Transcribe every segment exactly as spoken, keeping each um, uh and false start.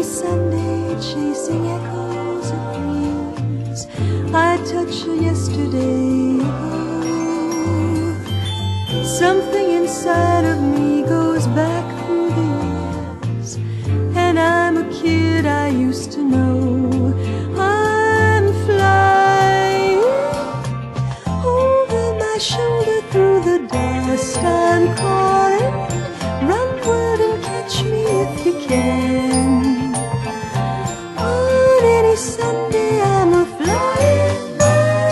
Sunday chasing echoes of dreams I touched yesterday ago. Something inside of me goes back through the years, and I'm a kid I used to know. I'm flying over my shoulder through the dust. I'm calling, run word and catch me if you can. On any Sunday I'm a flying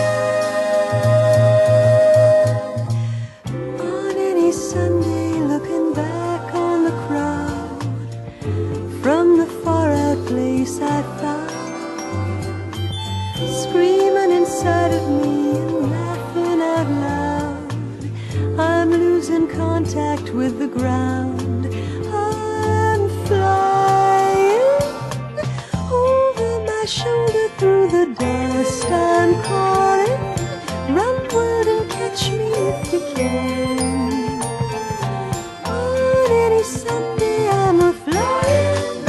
bird. On any Sunday looking back on the crowd from the far out place I found, screaming inside of me and laughing out loud. I'm losing contact with the ground. I'm flying over my shoulder through the dust. I'm calling, run word and catch me if you can. On any Sunday I'm a flying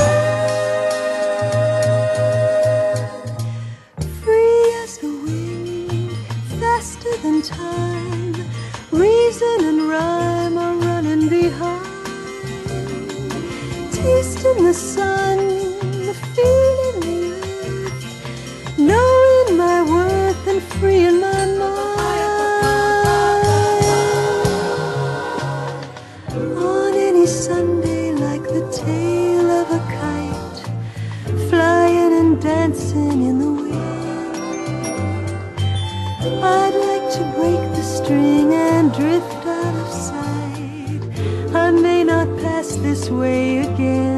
bird, free as the wind, faster than time. Reason and rhyme are running behind, tasting the sun, feeling the earth, knowing my worth and freeing my mind. On any Sunday like the tail of a kite, flying and dancing in the wind, I'd like to break the string and drift out of sight. I may not pass this way again.